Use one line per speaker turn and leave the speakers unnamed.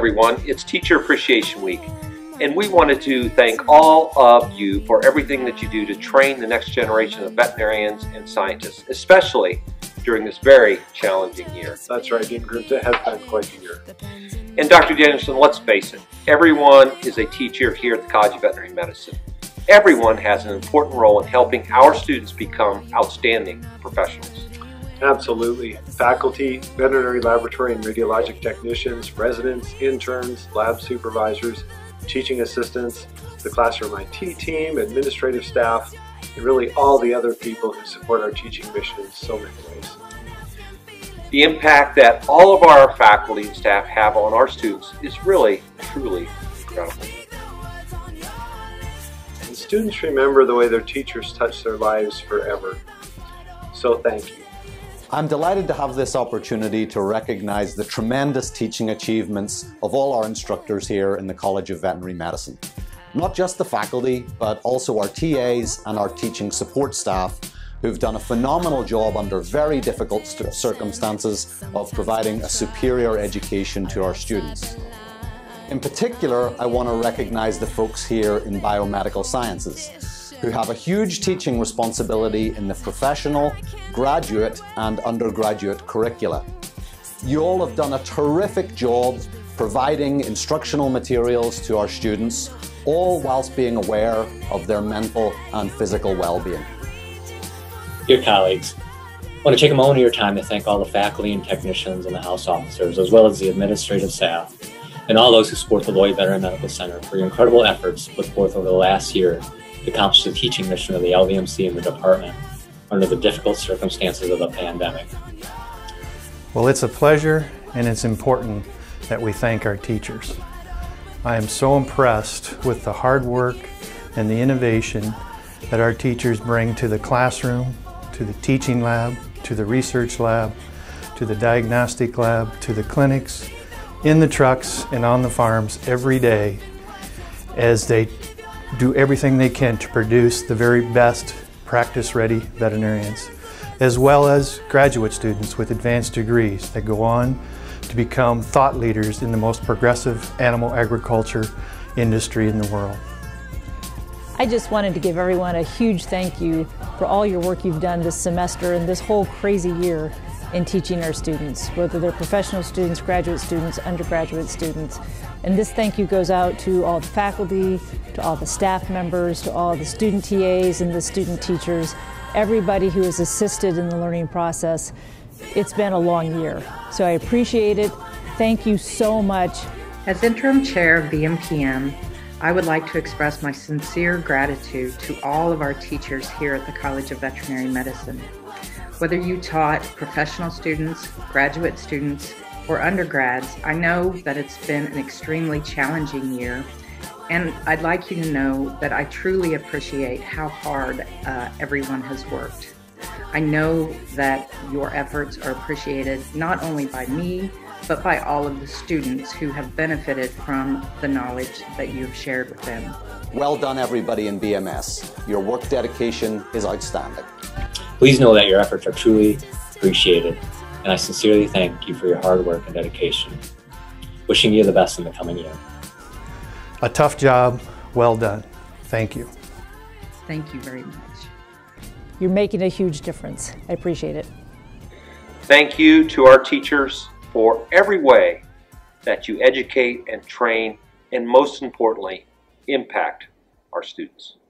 everyone. It's Teacher Appreciation Week, and we wanted to thank all of you for everything that you do to train the next generation of veterinarians and scientists, especially during this very challenging year.
That's right, Dean Group. It has been quite a year.
And Dr. Danielson, let's face it, everyone is a teacher here at the College of Veterinary Medicine. Everyone has an important role in helping our students become outstanding professionals.
Absolutely. Faculty, veterinary laboratory and radiologic technicians, residents, interns, lab supervisors, teaching assistants, the classroom IT team, administrative staff, and really all the other people who support our teaching mission in so many ways.
The impact that all of our faculty and staff have on our students is really, truly incredible.
And students remember the way their teachers touch their lives forever. So thank you.
I'm delighted to have this opportunity to recognize the tremendous teaching achievements of all our instructors here in the College of Veterinary Medicine. Not just the faculty, but also our TAs and our teaching support staff who've done a phenomenal job under very difficult circumstances of providing a superior education to our students. In particular, I want to recognize the folks here in biomedical sciences, who have a huge teaching responsibility in the professional, graduate and undergraduate curricula. You all have done a terrific job providing instructional materials to our students, all whilst being aware of their mental and physical well-being.
Dear colleagues, I want to take a moment of your time to thank all the faculty and technicians and the house officers, as well as the administrative staff, and all those who support the Lloyd Veterinary Medical Center for your incredible efforts put forth over the last year to accomplish the teaching mission of the LVMC and the department under the difficult circumstances of the pandemic.
Well, it's a pleasure and it's important that we thank our teachers. I am so impressed with the hard work and the innovation that our teachers bring to the classroom, to the teaching lab, to the research lab, to the diagnostic lab, to the clinics, in the trucks and on the farms every day as they do everything they can to produce the very best practice-ready veterinarians, as well as graduate students with advanced degrees that go on to become thought leaders in the most progressive animal agriculture industry in the world.
I just wanted to give everyone a huge thank you for all your work you've done this semester and this whole crazy year in teaching our students, whether they're professional students, graduate students, undergraduate students. And this thank you goes out to all the faculty, to all the staff members, to all the student TAs and the student teachers, everybody who has assisted in the learning process. It's been a long year, so I appreciate it. Thank you so much.
As interim chair of VMPM, I would like to express my sincere gratitude to all of our teachers here at the College of Veterinary Medicine. Whether you taught professional students, graduate students, or undergrads, I know that it's been an extremely challenging year, and I'd like you to know that I truly appreciate how hard everyone has worked. I know that your efforts are appreciated not only by me, but by all of the students who have benefited from the knowledge that you've shared with them.
Well done, everybody in BMS. Your work dedication is outstanding.
Please know that your efforts are truly appreciated, and I sincerely thank you for your hard work and dedication. Wishing you the best in the coming year.
A tough job, well done. Thank you.
Thank you very much.
You're making a huge difference. I appreciate it.
Thank you to our teachers for every way that you educate and train, and most importantly, impact our students.